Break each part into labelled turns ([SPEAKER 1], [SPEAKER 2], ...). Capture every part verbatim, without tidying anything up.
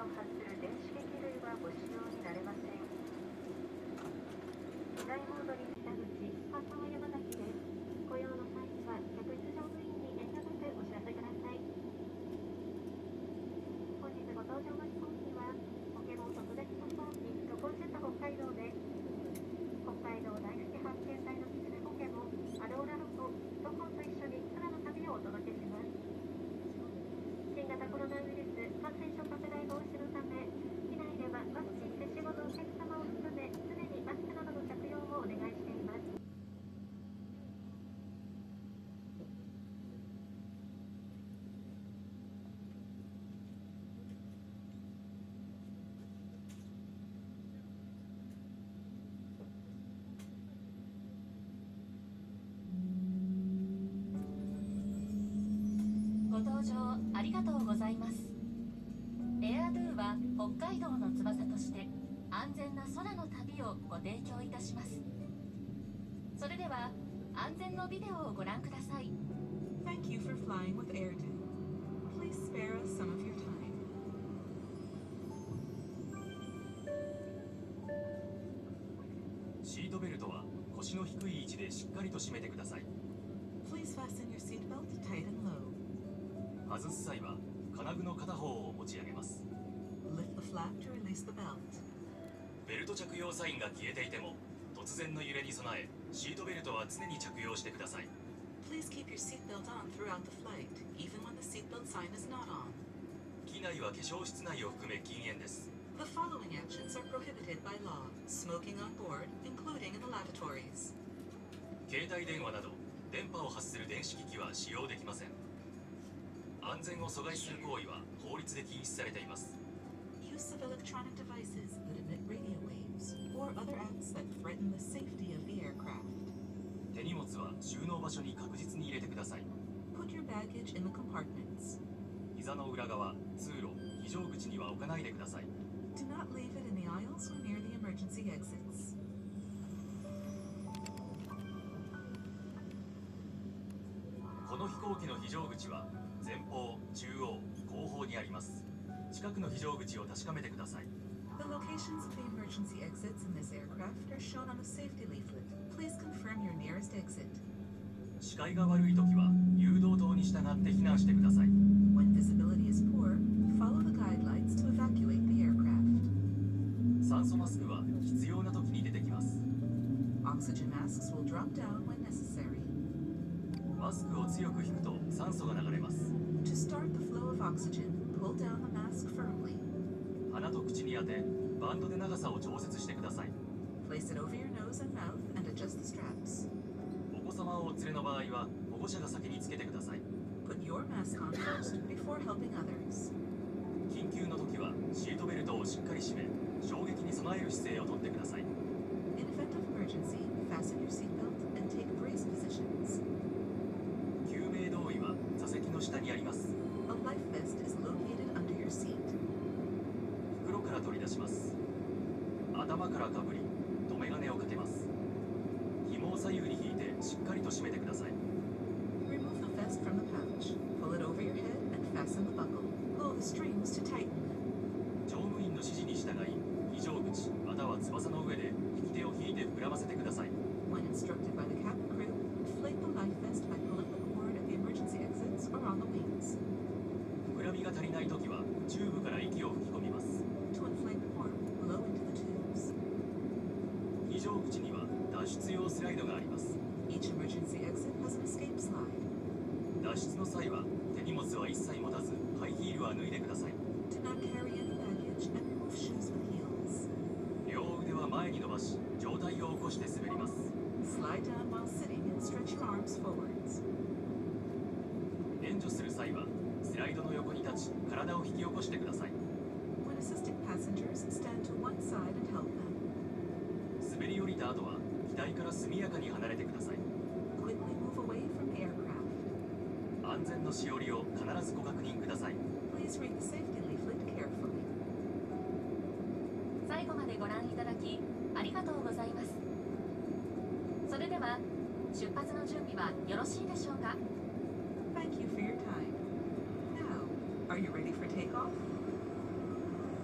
[SPEAKER 1] 波を発する電子機器類はご使用になれません。機内モードに北口、パーサー山崎です。ご用の際には客室乗務員に遠慮なくお知らせください。本日ご搭乗の飛行機はポケモン特別パスポートロコンセット北海道です。北海道大好き発見隊のキツネポケモンアローラロコロコンと一緒に空の旅をお届けします。新型コロナウイルス感染症拡大防止のため、機内ではワクチン接種後のお客様を含め常にマスクなどの着用をお願いしています。
[SPEAKER 2] ご搭乗ありがとうございます。エアドゥは北海道の翼として安全な空の旅をご提供いたします。それでは安全のビデオをご覧ください。
[SPEAKER 3] Thank you for flying with AirDo. Please spare us some of your time.
[SPEAKER 4] シートベルトは腰の低い位置でしっかりと締めてください。
[SPEAKER 3] Please fasten your seatbelt tight and low.
[SPEAKER 4] 外す際は金具の片方を持ち上げます。
[SPEAKER 3] Lift the flap to release the belt.
[SPEAKER 4] ベルト着用サインが消えていても突然の揺れに備え、シートベルトは常に着用してください。
[SPEAKER 3] Please keep your seatbelt on throughout the flight, even when the seatbelt sign is not on.
[SPEAKER 4] 機内は化粧室内を含め禁煙です。
[SPEAKER 3] The following actions are prohibited by law: smoking on board, including in the lavatories.
[SPEAKER 4] 携帯電話など電波を発する電子機器は使用できません。安全を阻害する行為は法律で禁止されています。
[SPEAKER 3] Use of electronic devices that emit radio waves, or other acts that threaten the safety of the aircraft.
[SPEAKER 4] 手荷物は収納場所に確実に入れてください。
[SPEAKER 3] Put your baggage in the compartments.
[SPEAKER 4] 膝の裏側、通路、非常口には置かないでください。
[SPEAKER 3] Do not leave it in the aisles or near the emergency exits.
[SPEAKER 4] この飛行機の非常口は前方、中央、後方にあります。近くの非常口を確かめてください。
[SPEAKER 3] The locations of the emergency exits in this aircraft are shown on a safety leaflet. Please confirm your nearest exit.
[SPEAKER 4] 視界が悪いときは誘導灯に従って避難してください。
[SPEAKER 3] When visibility is poor, follow the guidelines to evacuate the aircraft.
[SPEAKER 4] 酸素マスクは必要なときに出てきます。
[SPEAKER 3] Oxygen masks will drop down when necessary.
[SPEAKER 4] マスクを強く引くと酸素が流れます。
[SPEAKER 3] To start the flow of oxygen, pull down the mask firmly.
[SPEAKER 4] 鼻と口に当て、バンドで長さを調節してください。
[SPEAKER 3] Place it over your nose and mouth and adjust the straps.
[SPEAKER 4] お子様をお連れの場合は保護者が先につけてください。
[SPEAKER 3] Put your mask on first before helping others.
[SPEAKER 4] 緊急の時はシートベルトをしっかり締め、衝撃に備える姿勢をとってください。
[SPEAKER 3] In event of emergency, fasten your seatbelt and take brace positions.
[SPEAKER 4] 救命胴衣は座席の下にあります。
[SPEAKER 3] A life vest is located under your seat.
[SPEAKER 4] 袋から取り出します。頭からかぶり、留め金をかけます。紐を左右に引いてしっかりと締めてください。
[SPEAKER 3] Remove the vest from the pouch. Pull it over your head and fasten the buckle. Pull the strings to tighten.
[SPEAKER 4] 乗務員の指示に従い、非常口または翼の上で引き手を引いて膨らませてください。
[SPEAKER 3] When instructed by the cabin crew, inflate the life vest by pulling the cord at the emergency exits or on the wings.
[SPEAKER 4] 膨らみが足りないときはチューブから息を吹き込みます。
[SPEAKER 3] To inflate more, blow into the tubes.
[SPEAKER 4] 非常口には脱出用スライドがあります。
[SPEAKER 3] Each emergency exit has an escape slide.
[SPEAKER 4] 脱出の際は手荷物は一切持たず、ハイヒールは脱いでください。
[SPEAKER 3] Do not carry any baggage and remove shoes with heels.
[SPEAKER 4] 両腕は前に伸ばし、上体を起こして滑ります。
[SPEAKER 3] Slide down while sitting and stretch your arms forwards.
[SPEAKER 4] 援助する際はスライドの横に立ち、体を引き起こしてください。
[SPEAKER 3] When assisting passengers, stand to one side and help them.
[SPEAKER 4] 滑り降りた後は機体から速やかに離れてください。
[SPEAKER 3] Quickly move away from the aircraft.
[SPEAKER 4] 安全のしおりを必ずご確認ください。
[SPEAKER 3] Please read the safety leaflet carefully.
[SPEAKER 2] 最後までご覧いただきありがとうございます。それでは出発の準備はよろしいでしょうか。
[SPEAKER 3] Thank you for your time. Now, are you ready for takeoff?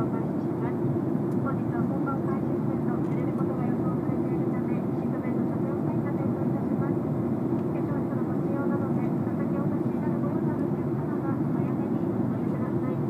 [SPEAKER 1] を開始します。本日は本番開始すると揺れることが予想されているため、シートベルト着用会が点灯いたします。化粧室のご使用などで座席をお立ちになるご用のあるお客様は早めにお乗りください。 。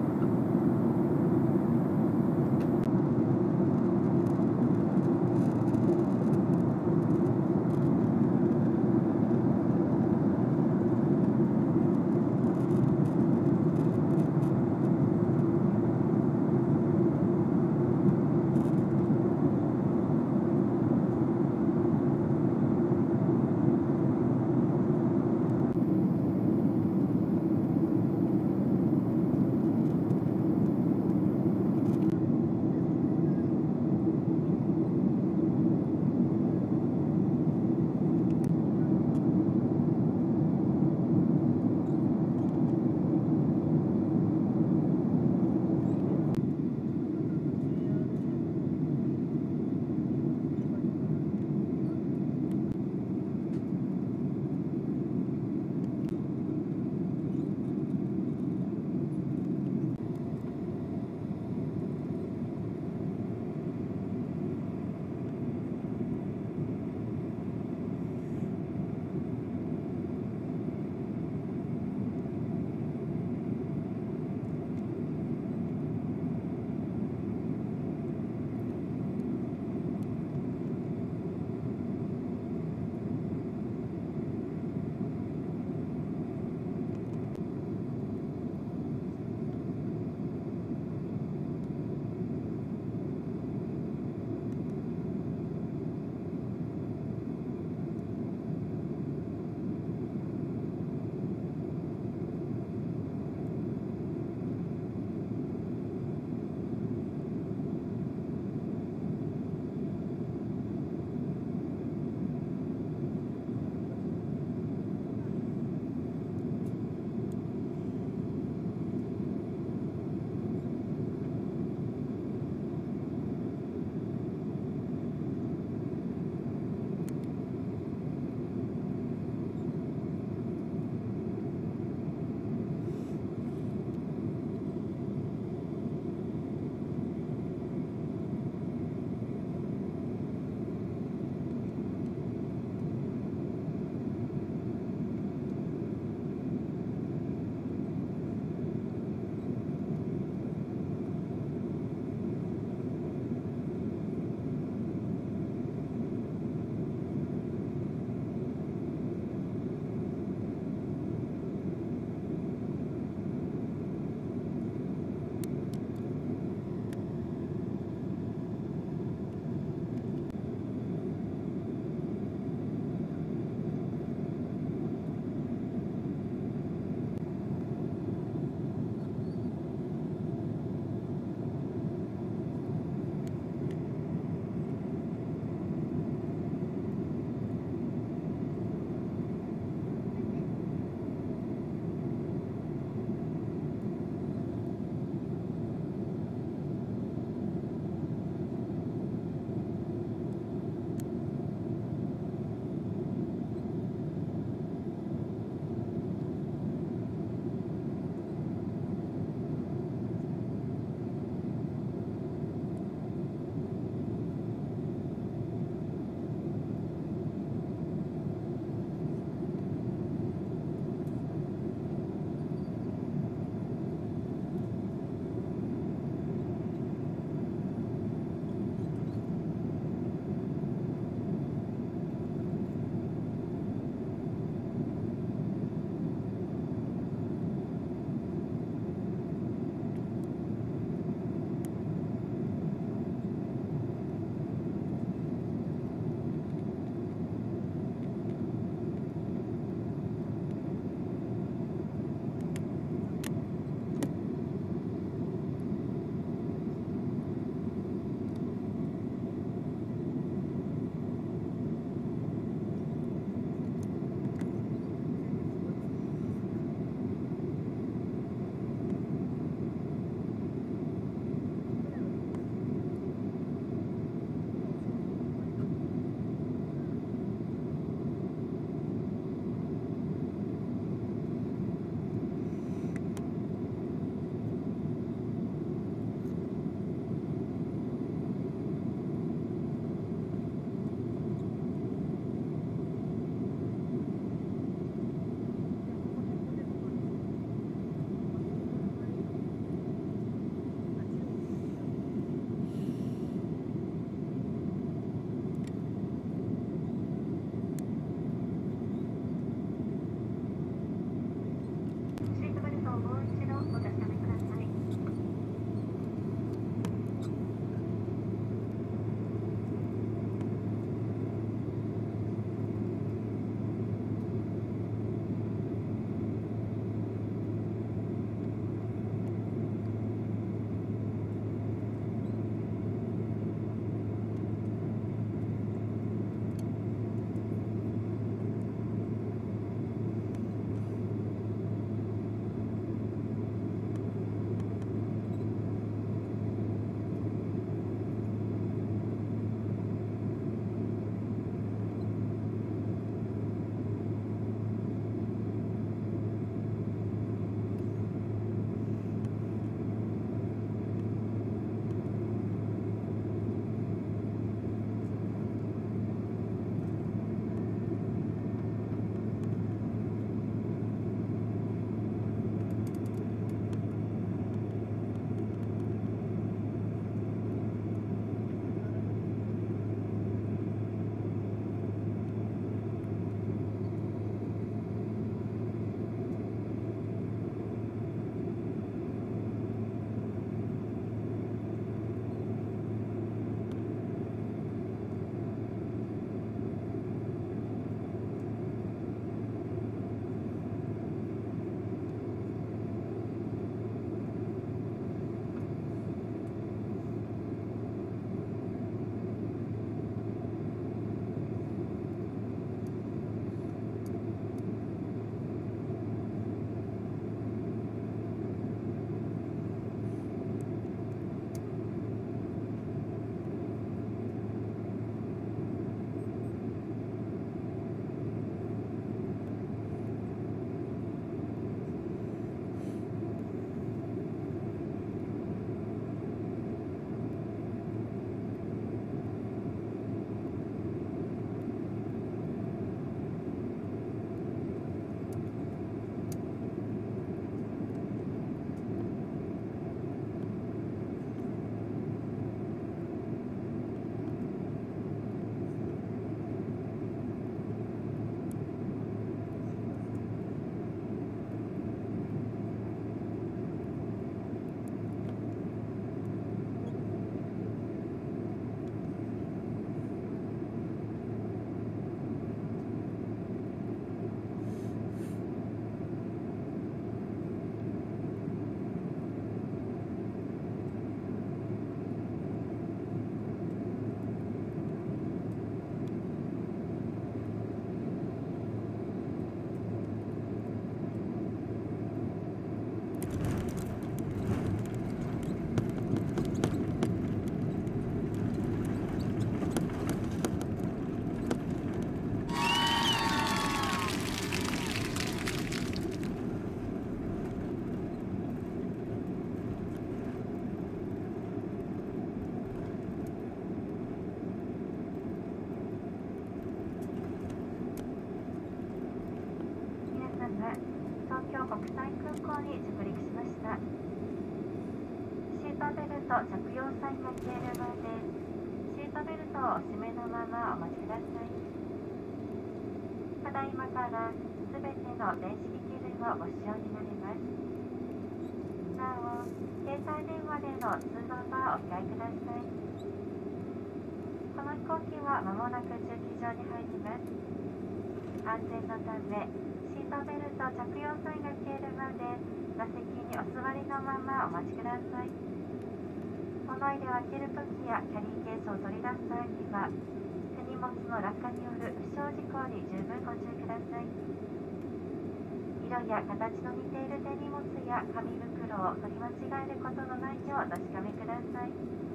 [SPEAKER 1] シートベルト着用サインが消えるまでシートベルトをお締めのままお待ちください。ただいまからすべての電子機器類をご使用になります。なお、携帯電話での通話はお控えください。この飛行機はまもなく駐機場に入ります。安全のためシートベルト着用サインが消えるまで座席にお座りのままお待ちください。物入れを開けるときやキャリーケースを取り出す際には手荷物の落下による不祥事項に十分ご注意ください。色や形の似ている手荷物や紙袋を取り間違えることのないようお確かめください。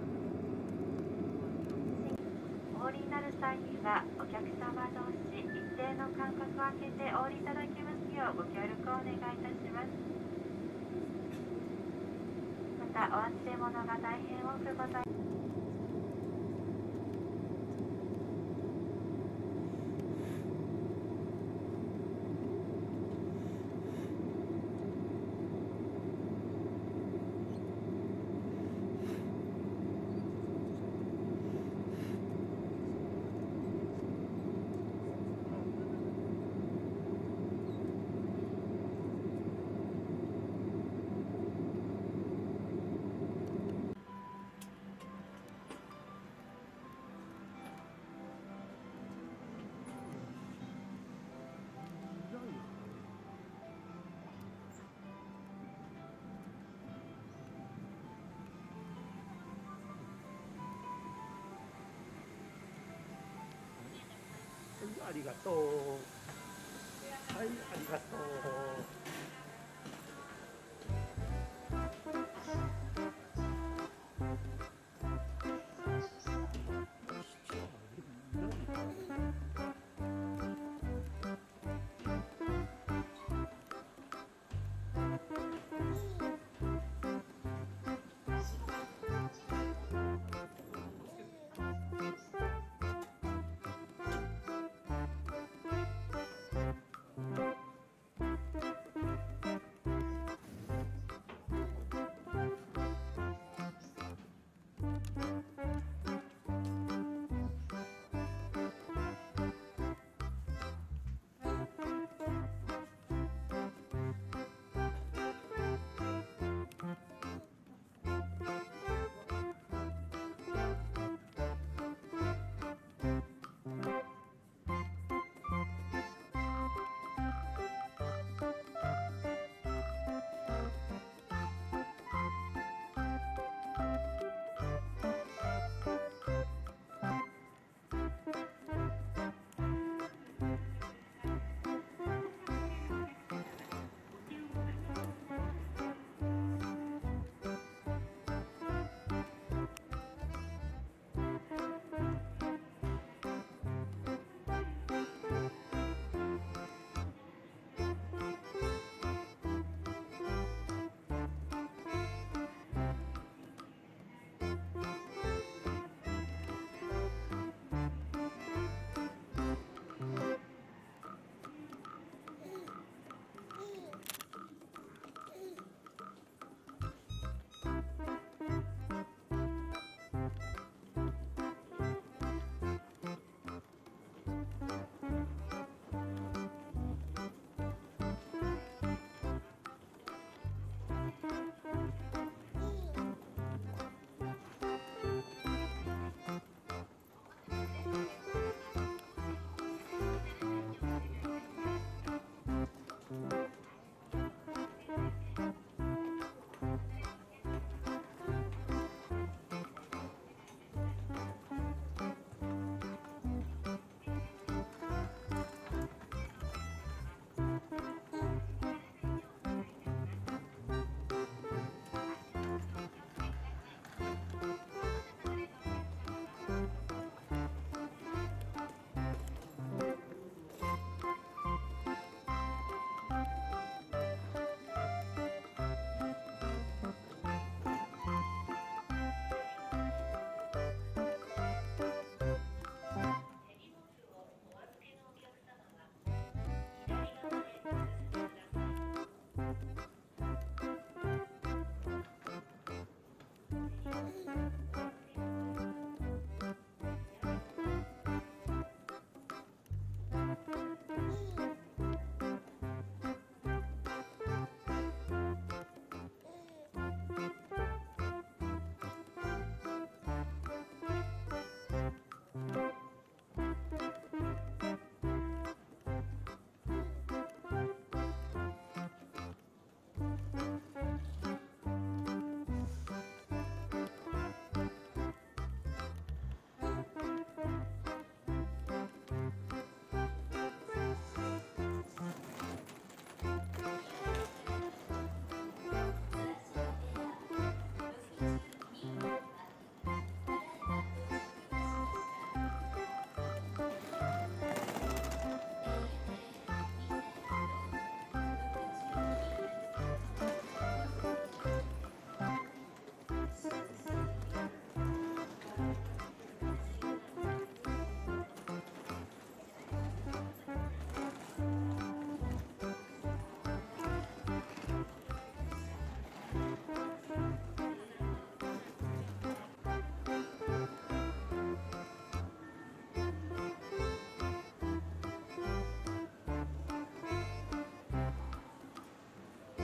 [SPEAKER 1] お降りになる際にはお客様同士一定の間隔を空けてお降りいただきますようご協力をお願いいたします。またお忘れ物が大変多くございます。
[SPEAKER 5] ありがとう。はい、ありがとう。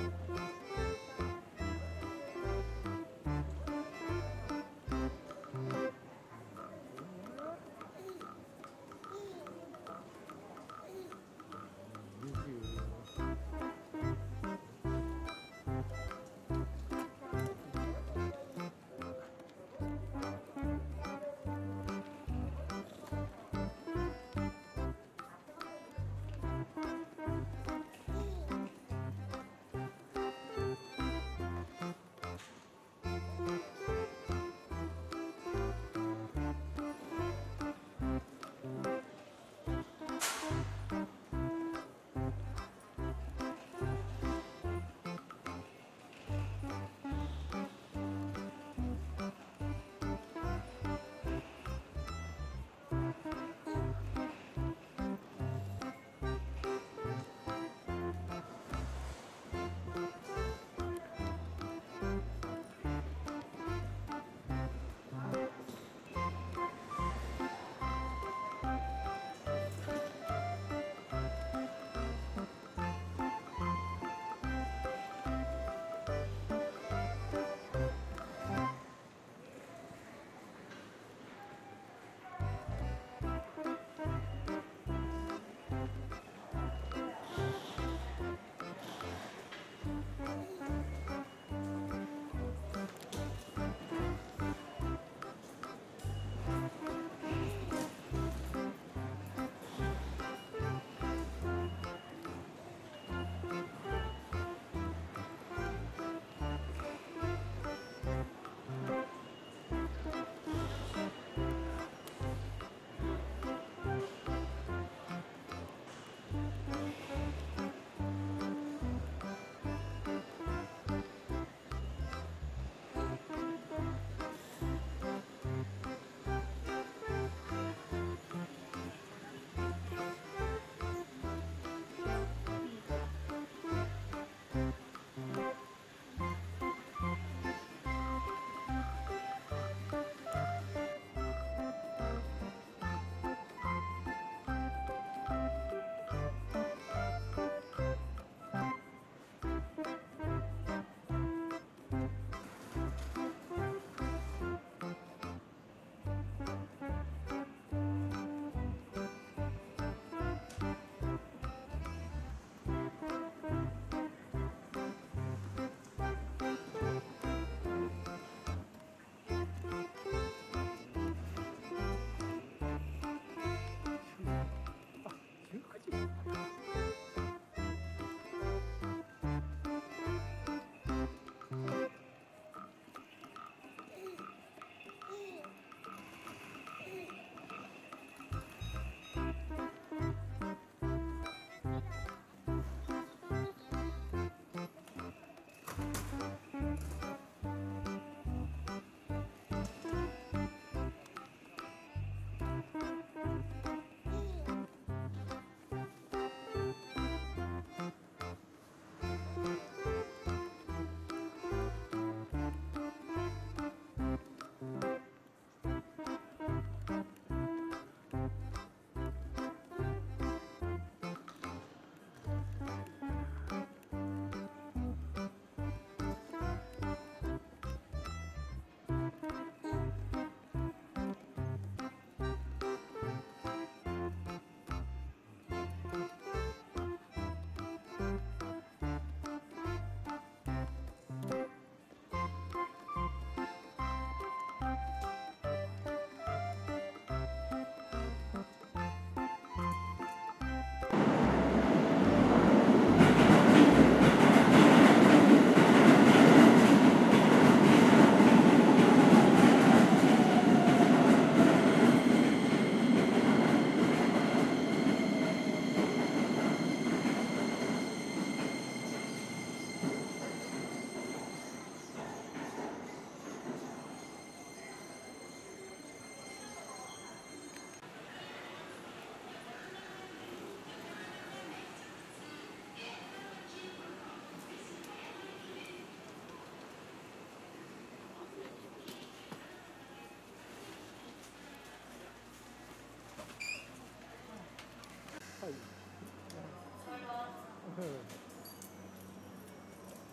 [SPEAKER 5] はい。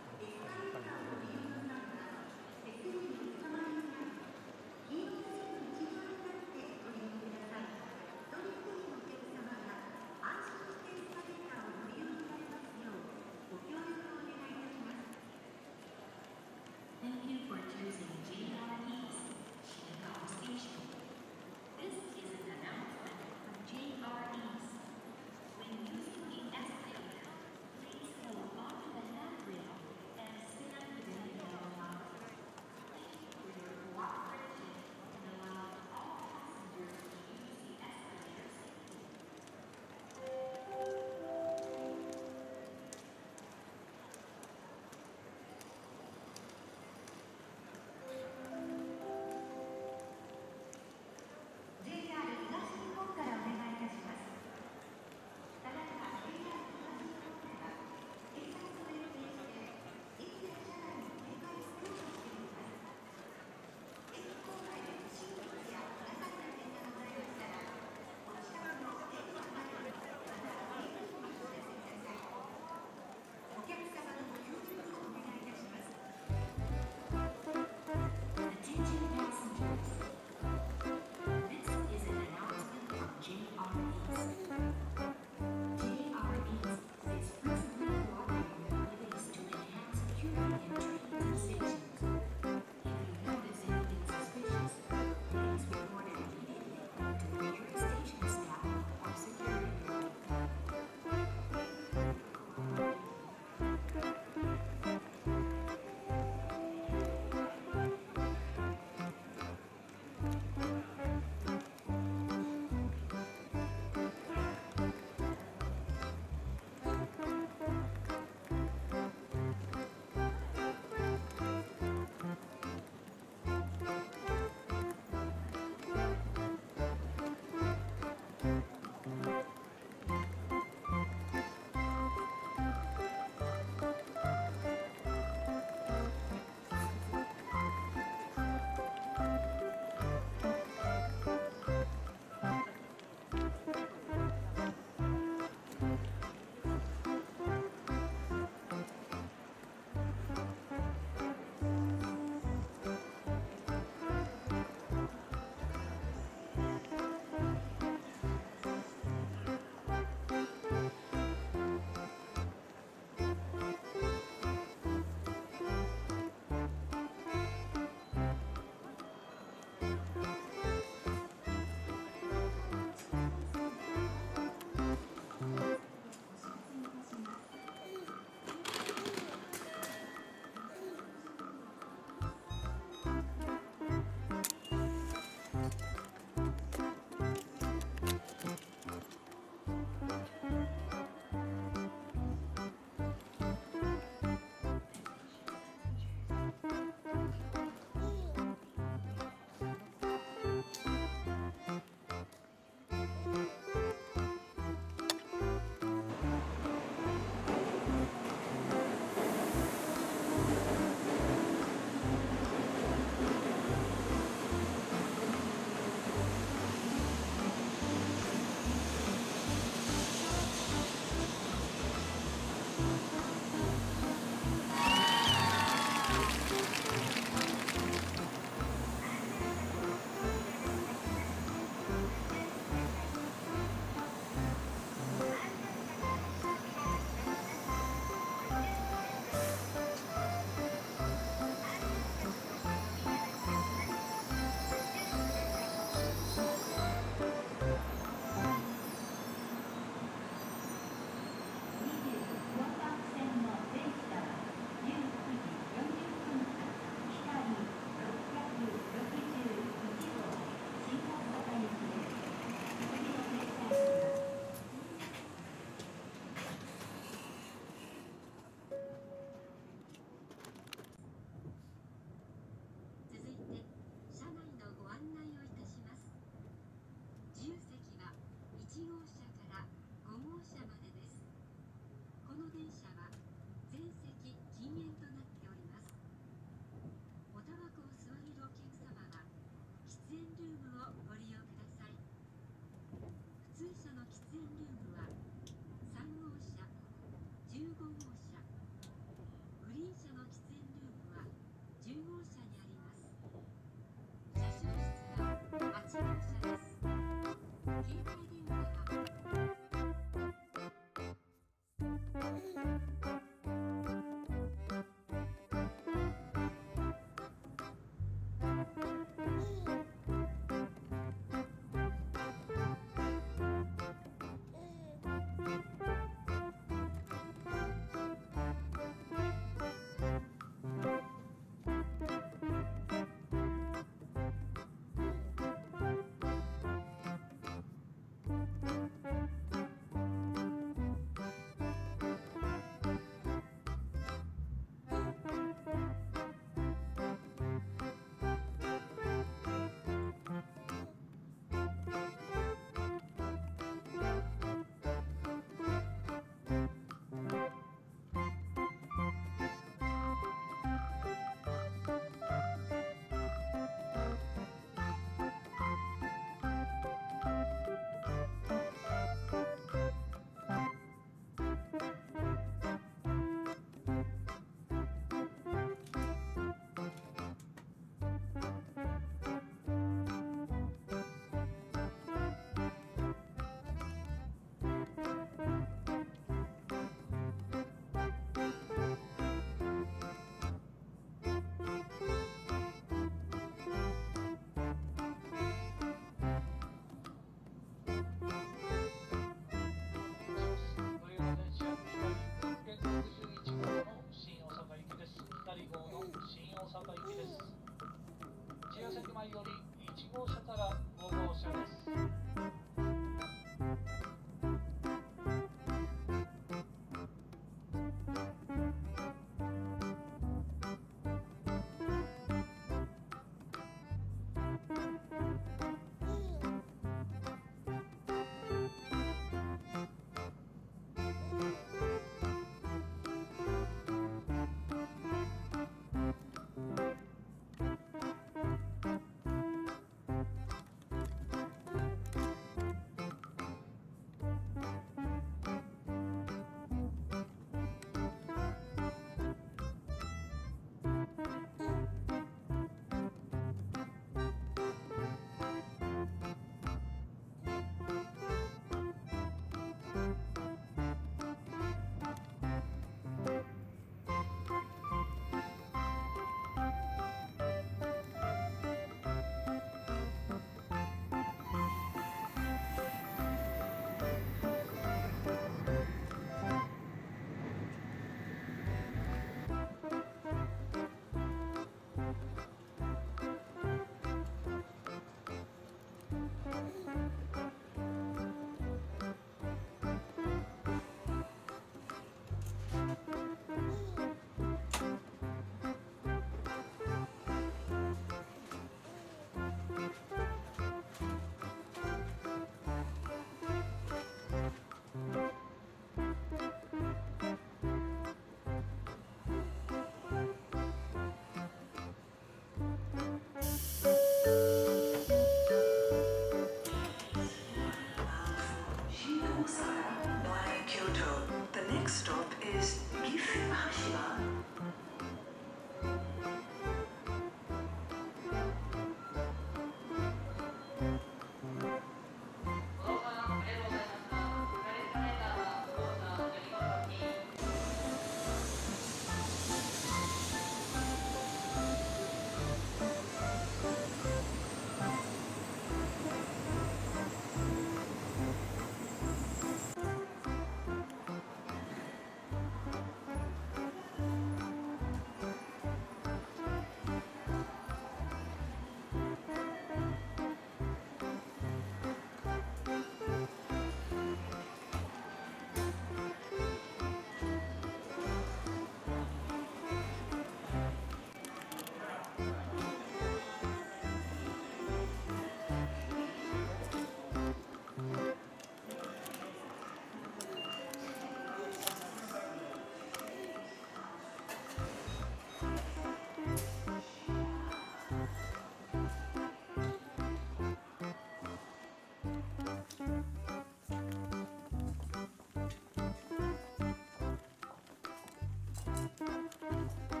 [SPEAKER 1] Thank you.